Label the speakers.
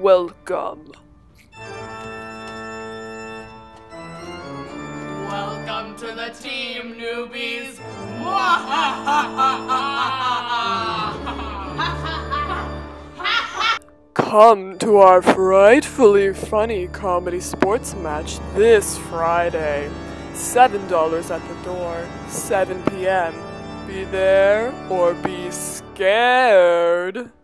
Speaker 1: Welcome.
Speaker 2: Welcome to the team, newbies!
Speaker 1: Come to our frightfully funny comedy sports match this Friday. $7 at the door, 7 p.m. Be there or be scared.